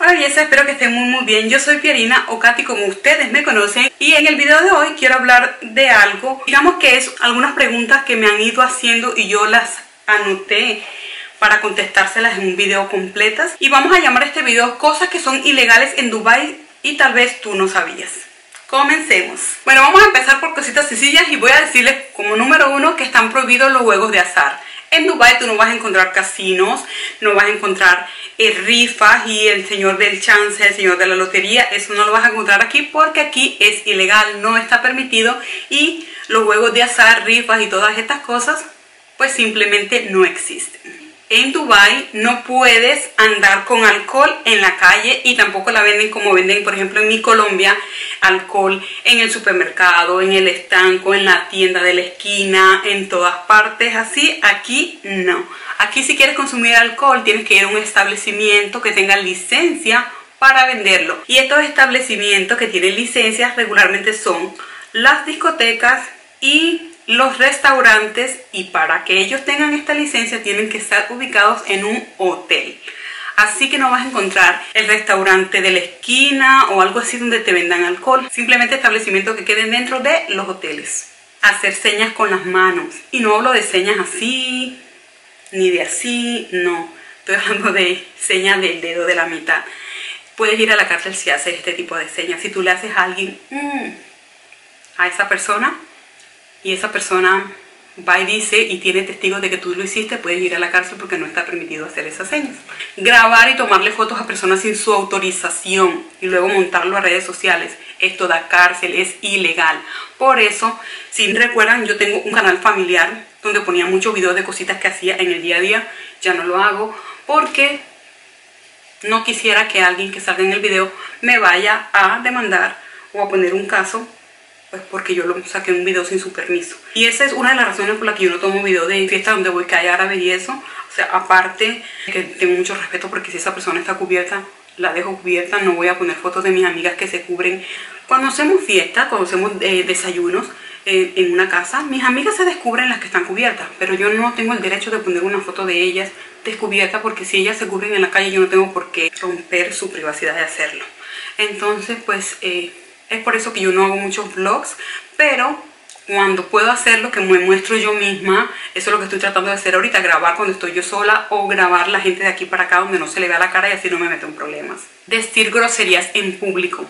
Hola belleza, espero que estén muy bien. Yo soy Pierina o Katy como ustedes me conocen, y en el video de hoy quiero hablar de algo, digamos que es algunas preguntas que me han ido haciendo y yo las anoté para contestárselas en un video completas, y vamos a llamar a este video cosas que son ilegales en Dubai y tal vez tú no sabías. Comencemos. Bueno, vamos a empezar por cositas sencillas y voy a decirles como número uno que están prohibidos los juegos de azar. En Dubai tú no vas a encontrar casinos, no vas a encontrar rifas y el señor del chance, el señor de la lotería. Eso no lo vas a encontrar aquí porque aquí es ilegal, no está permitido, y los juegos de azar, rifas y todas estas cosas pues simplemente no existen. En Dubai no puedes andar con alcohol en la calle y tampoco la venden como venden, por ejemplo, en mi Colombia, alcohol en el supermercado, en el estanco, en la tienda de la esquina, en todas partes así. Aquí no. Aquí si quieres consumir alcohol tienes que ir a un establecimiento que tenga licencia para venderlo. Y estos establecimientos que tienen licencias regularmente son las discotecas y los restaurantes, y para que ellos tengan esta licencia tienen que estar ubicados en un hotel. Así que no vas a encontrar el restaurante de la esquina o algo así donde te vendan alcohol. Simplemente establecimientos que queden dentro de los hoteles. Hacer señas con las manos. Y no hablo de señas así, ni de así, no. Estoy hablando de señas del dedo de la mitad. Puedes ir a la cárcel si haces este tipo de señas. Si tú le haces a alguien, a esa persona, y esa persona va y dice y tiene testigos de que tú lo hiciste, puedes ir a la cárcel porque no está permitido hacer esas señas. Grabar y tomarle fotos a personas sin su autorización y luego montarlo a redes sociales, esto da cárcel, es ilegal. Por eso, si recuerdan, yo tengo un canal familiar donde ponía muchos videos de cositas que hacía en el día a día. Ya no lo hago porque no quisiera que alguien que salga en el video me vaya a demandar o a poner un caso, pues porque yo lo saqué un video sin su permiso. Y esa es una de las razones por las que yo no tomo video de fiesta donde voy, que hay árabe y eso. O sea, aparte que tengo mucho respeto porque si esa persona está cubierta, la dejo cubierta. No voy a poner fotos de mis amigas que se cubren. Cuando hacemos fiesta, cuando hacemos desayunos en una casa, mis amigas se descubren las que están cubiertas, pero yo no tengo el derecho de poner una foto de ellas descubierta, porque si ellas se cubren en la calle yo no tengo por qué romper su privacidad de hacerlo. Entonces pues es por eso que yo no hago muchos vlogs, pero cuando puedo hacerlo, que me muestro yo misma, eso es lo que estoy tratando de hacer ahorita, grabar cuando estoy yo sola o grabar la gente de aquí para acá donde no se le vea la cara y así no me meto en problemas. Decir groserías en público,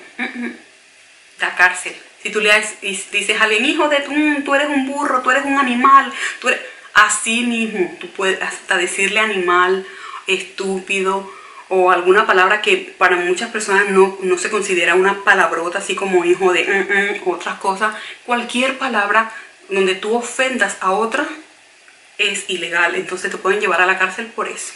da cárcel. Si tú le dices a alguien, hijo de tú eres un burro, tú eres un animal, tú eres... Así mismo, tú puedes hasta decirle animal, estúpido, o alguna palabra que para muchas personas no se considera una palabrota, así como hijo de otras cosas. Cualquier palabra donde tú ofendas a otra es ilegal, entonces te pueden llevar a la cárcel por eso.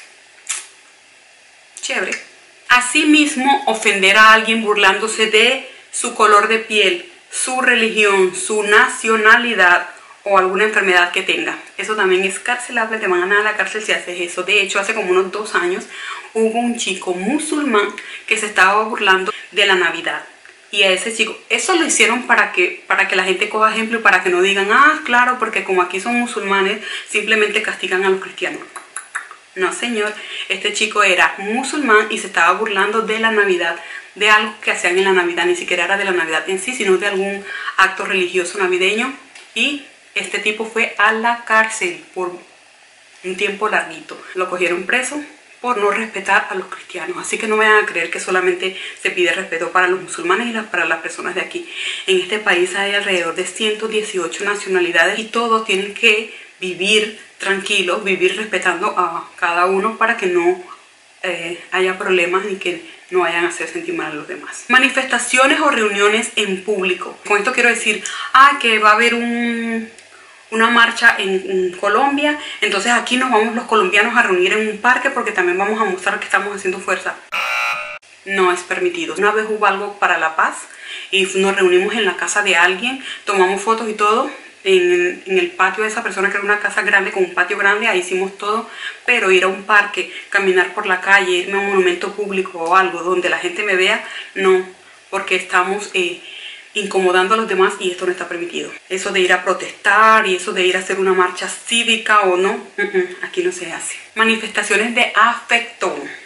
Chévere. Asimismo, ofender a alguien burlándose de su color de piel, su religión, su nacionalidad o alguna enfermedad que tenga. Eso también es carcelable, te van a la cárcel si haces eso. De hecho, hace como unos 2 años hubo un chico musulmán que se estaba burlando de la Navidad. Y a ese chico, eso lo hicieron para que la gente coja ejemplo y para que no digan, claro, porque como aquí son musulmanes, simplemente castigan a los cristianos. No, señor, este chico era musulmán y se estaba burlando de la Navidad, de algo que hacían en la Navidad, ni siquiera era de la Navidad en sí, sino de algún acto religioso navideño, y este tipo fue a la cárcel por un tiempo larguito. Lo cogieron preso por no respetar a los cristianos. Así que no me vayan a creer que solamente se pide respeto para los musulmanes y para las personas de aquí. En este país hay alrededor de 118 nacionalidades y todos tienen que vivir tranquilos, vivir respetando a cada uno para que no haya problemas ni que no vayan a hacer sentir mal a los demás. Manifestaciones o reuniones en público. Con esto quiero decir, que va a haber una marcha en Colombia, entonces aquí nos vamos los colombianos a reunir en un parque porque también vamos a mostrar que estamos haciendo fuerza. No es permitido. Una vez hubo algo para la paz y nos reunimos en la casa de alguien, tomamos fotos y todo en el patio de esa persona, que era una casa grande con un patio grande, ahí hicimos todo. Pero ir a un parque, caminar por la calle, irme a un monumento público o algo donde la gente me vea, no, porque estamos incomodando a los demás y esto no está permitido. Eso de ir a protestar y eso de ir a hacer una marcha cívica o no, aquí no se hace. Manifestaciones de afecto.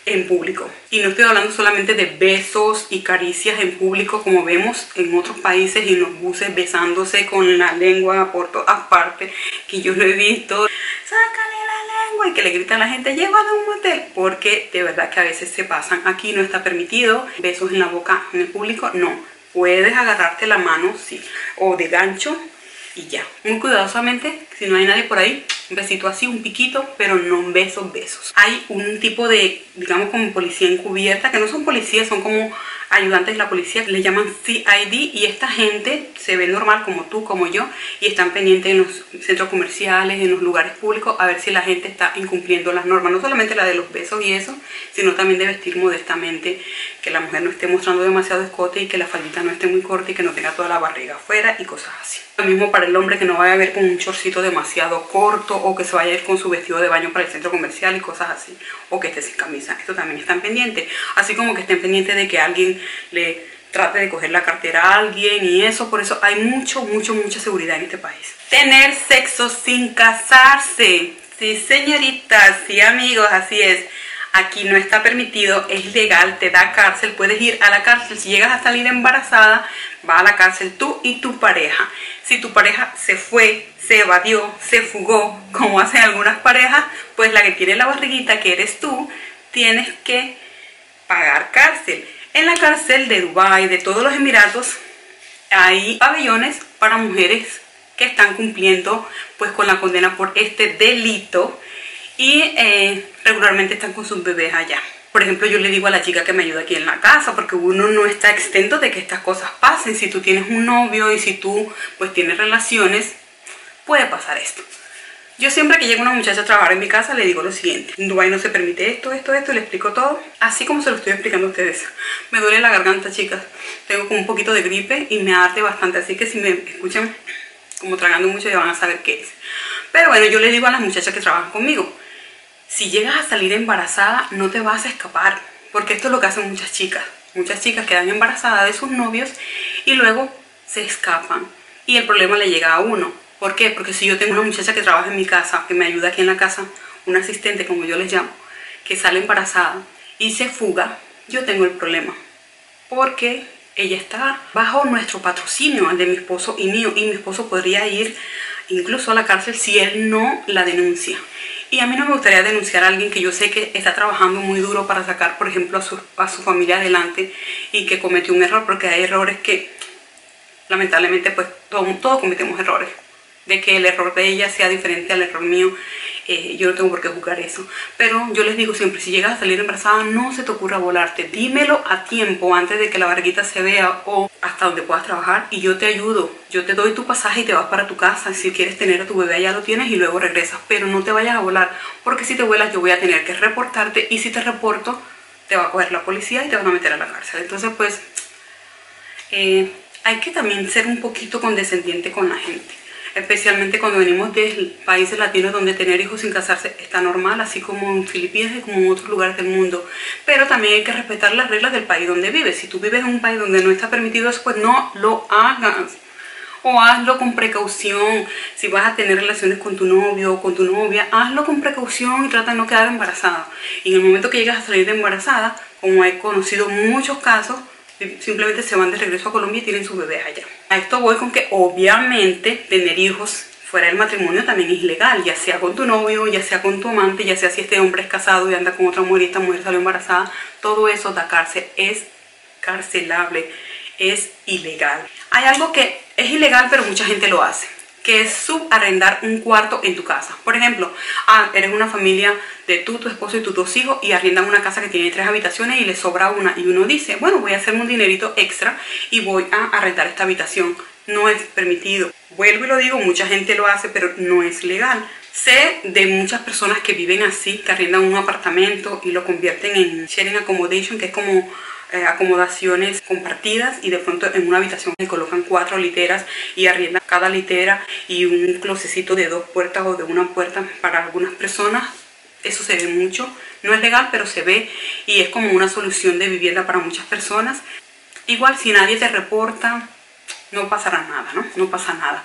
en público. Y no estoy hablando solamente de besos y caricias en público como vemos en otros países y en los buses besándose con la lengua por todas partes, que yo lo he visto. ¡Sácale la lengua! Y que le gritan a la gente, llévalo a un motel, porque de verdad que a veces se pasan. Aquí no está permitido besos en la boca en el público, no. Puedes agarrarte la mano, sí, o de gancho y ya. Muy cuidadosamente, si no hay nadie por ahí, un besito así, un piquito, pero no besos. Hay un tipo de, digamos, como policía encubierta, que no son policías, son como ayudantes de la policía, que le llaman CID, y esta gente se ve normal como tú, como yo, y están pendientes en los centros comerciales, en los lugares públicos, a ver si la gente está incumpliendo las normas, no solamente la de los besos y eso, sino también de vestir modestamente, que la mujer no esté mostrando demasiado escote y que la faldita no esté muy corta y que no tenga toda la barriga afuera y cosas así. Lo mismo para el hombre, que no vaya a ver con un shortcito demasiado corto o que se vaya a ir con su vestido de baño para el centro comercial y cosas así, o que esté sin camisa. Esto también están pendientes, así como que estén pendientes de que alguien le trate de coger la cartera a alguien y eso. Por eso hay mucha seguridad en este país. Tener sexo sin casarse. Sí, señoritas, sí, amigos, así es. Aquí no está permitido, es legal, te da cárcel, puedes ir a la cárcel. Si llegas a salir embarazada, va a la cárcel tú y tu pareja. Si tu pareja se fue, se evadió, se fugó, como hacen algunas parejas, pues la que tiene la barriguita, que eres tú, tienes que pagar cárcel. En la cárcel de Dubái, de todos los Emiratos, hay pabellones para mujeres que están cumpliendo pues con la condena por este delito y regularmente están con sus bebés allá. Por ejemplo, yo le digo a la chica que me ayuda aquí en la casa, porque uno no está exento de que estas cosas pasen. Si tú tienes un novio y si tú pues tienes relaciones, puede pasar esto. Yo siempre que llega una muchacha a trabajar en mi casa le digo lo siguiente: en Dubái no se permite esto, y le explico todo, así como se lo estoy explicando a ustedes. Me duele la garganta, chicas, tengo como un poquito de gripe y me arde bastante, así que si me escuchan como tragando mucho ya van a saber qué es. Pero bueno, yo les digo a las muchachas que trabajan conmigo, si llegas a salir embarazada no te vas a escapar, porque esto es lo que hacen muchas chicas. Muchas chicas quedan embarazadas de sus novios y luego se escapan y el problema le llega a uno. ¿Por qué? Porque si yo tengo una muchacha que trabaja en mi casa, que me ayuda aquí en la casa, una asistente como yo les llamo, que sale embarazada y se fuga, yo tengo el problema. Porque ella está bajo nuestro patrocinio, el de mi esposo y mío, y mi esposo podría ir incluso a la cárcel si él no la denuncia. Y a mí no me gustaría denunciar a alguien que yo sé que está trabajando muy duro para sacar, por ejemplo, a su familia adelante y que cometió un error, porque hay errores que lamentablemente pues todos cometemos errores. De que el error de ella sea diferente al error mío, yo no tengo por qué juzgar eso. Pero yo les digo siempre, si llegas a salir embarazada, no se te ocurra volarte. Dímelo a tiempo, antes de que la barriguita se vea o hasta donde puedas trabajar, y yo te ayudo. Yo te doy tu pasaje y te vas para tu casa. Si quieres tener a tu bebé, ya lo tienes y luego regresas. Pero no te vayas a volar, porque si te vuelas yo voy a tener que reportarte, y si te reporto, te va a coger la policía y te van a meter a la cárcel. Entonces pues hay que también ser un poquito condescendiente con la gente. Especialmente cuando venimos de países latinos donde tener hijos sin casarse está normal, así como en Filipinas y como en otros lugares del mundo. Pero también hay que respetar las reglas del país donde vives. Si tú vives en un país donde no está permitido eso, pues no lo hagas. O hazlo con precaución. Si vas a tener relaciones con tu novio o con tu novia, hazlo con precaución y trata de no quedar embarazada. Y en el momento que llegas a salir de embarazada, como he conocido muchos casos, simplemente se van de regreso a Colombia y tienen sus bebés allá. A esto voy con que obviamente tener hijos fuera del matrimonio también es ilegal, ya sea con tu novio, ya sea con tu amante, ya sea si este hombre es casado y anda con otra mujer y esta mujer salió embarazada. Todo eso da cárcel, es carcelable, es ilegal. Hay algo que es ilegal pero mucha gente lo hace, que es subarrendar un cuarto en tu casa. Por ejemplo, eres una familia de tú, tu esposo y tus 2 hijos y arriendan una casa que tiene 3 habitaciones y le sobra una, y uno dice, bueno, voy a hacerme un dinerito extra y voy a arrendar esta habitación. No es permitido. Vuelvo y lo digo, mucha gente lo hace, pero no es legal. Sé de muchas personas que viven así, que arriendan un apartamento y lo convierten en sharing accommodation, que es como acomodaciones compartidas, y de pronto en una habitación le colocan 4 literas y arriendan cada litera y un closecito de 2 puertas o de 1 puerta para algunas personas. Eso se ve mucho, no es legal pero se ve y es como una solución de vivienda para muchas personas. Igual si nadie te reporta no pasará nada, ¿no? No pasa nada.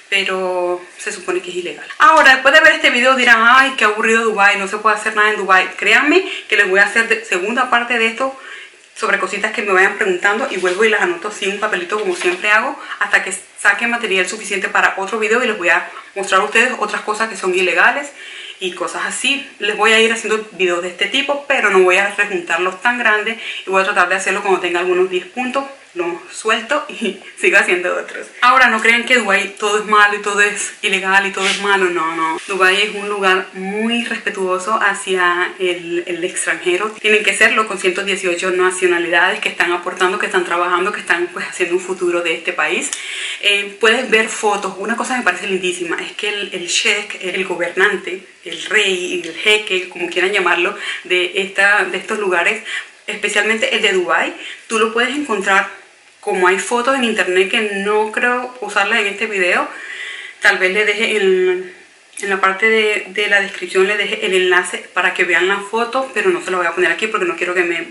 pero se supone que es ilegal. Ahora, después de ver este video dirán, ay, qué aburrido Dubái, no se puede hacer nada en Dubái. Créanme que les voy a hacer segunda parte de esto sobre cositas que me vayan preguntando y vuelvo y las anoto así en un papelito como siempre hago hasta que saque material suficiente para otro video y les voy a mostrar a ustedes otras cosas que son ilegales y cosas así. Les voy a ir haciendo videos de este tipo, pero no voy a rejuntarlos tan grandes y voy a tratar de hacerlo cuando tenga algunos 10 puntos. Lo suelto y sigo haciendo otros. Ahora, no crean que Dubái todo es malo y todo es ilegal y todo es malo. No, no. Dubái es un lugar muy respetuoso hacia el extranjero. Tienen que serlo con 118 nacionalidades que están aportando, que están trabajando, que están pues haciendo un futuro de este país. Puedes ver fotos. Una cosa que me parece lindísima es que el sheikh, el gobernante, el rey, el jeque, como quieran llamarlo, de estos lugares, especialmente el de Dubái, tú lo puedes encontrar. Como hay fotos en internet que no creo usarlas en este video, tal vez le deje en la parte de la descripción le deje el enlace para que vean las fotos, pero no se lo voy a poner aquí porque no quiero que me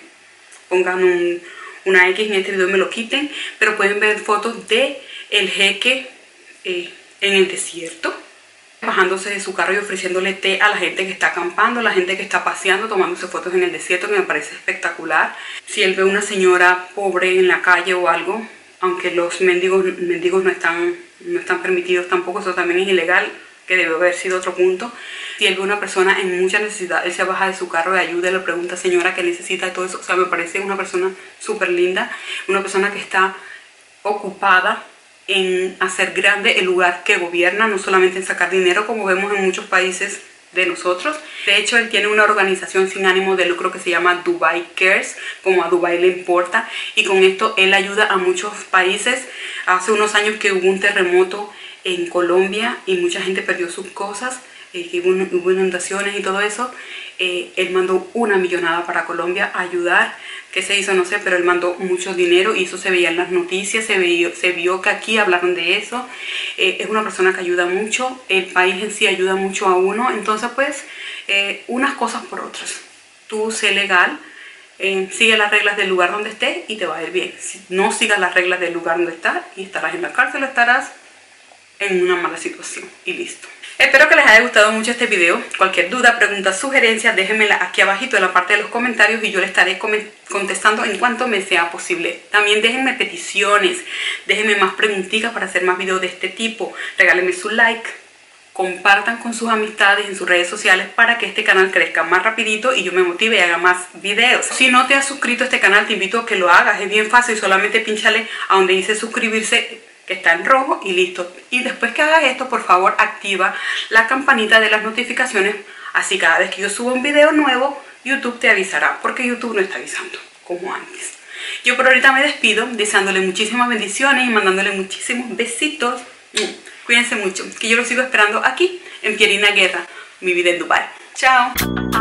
pongan una X en este video y me lo quiten. Pero pueden ver fotos de el jeque en el desierto, bajándose de su carro y ofreciéndole té a la gente que está acampando, a la gente que está paseando, tomándose fotos en el desierto, que me parece espectacular. Si él ve a una señora pobre en la calle o algo, aunque los mendigos no están permitidos tampoco, eso también es ilegal, que debe haber sido otro punto. Si él ve a una persona en mucha necesidad, él se baja de su carro y ayuda, le pregunta, señora, ¿qué necesita? Y todo eso. O sea, me parece una persona súper linda, una persona que está ocupada en hacer grande el lugar que gobierna, no solamente en sacar dinero como vemos en muchos países de nosotros. De hecho, él tiene una organización sin ánimo de lucro que se llama Dubai Cares, como a Dubai le importa, y con esto él ayuda a muchos países. Hace unos años que hubo un terremoto en Colombia y mucha gente perdió sus cosas, que hubo inundaciones y todo eso. Él mandó una millonada para Colombia a ayudar. ¿Qué se hizo? No sé, pero él mandó mucho dinero y eso se veía en las noticias, se vio que aquí hablaron de eso. Es una persona que ayuda mucho, el país en sí ayuda mucho a uno. Entonces pues, unas cosas por otras. Tú sé legal, sigue las reglas del lugar donde estés y te va a ir bien. Si no sigas las reglas del lugar donde estás y estarás en la cárcel, estarás en una mala situación y listo. Espero que les haya gustado mucho este video. Cualquier duda, pregunta, sugerencia, déjenmela aquí abajito en la parte de los comentarios y yo le estaré contestando en cuanto me sea posible. También déjenme peticiones, déjenme más preguntitas para hacer más videos de este tipo. Regálenme su like, compartan con sus amistades en sus redes sociales para que este canal crezca más rapidito y yo me motive y haga más videos. Si no te has suscrito a este canal, te invito a que lo hagas. Es bien fácil, solamente pínchale a donde dice suscribirse, que está en rojo, y listo. Y después que hagas esto, por favor activa la campanita de las notificaciones, así cada vez que yo suba un video nuevo YouTube te avisará, porque YouTube no está avisando como antes. Yo por ahorita me despido deseándole muchísimas bendiciones y mandándole muchísimos besitos. Cuídense mucho, que yo los sigo esperando aquí en Pierina Guerra, mi vida en Dubái. Chao.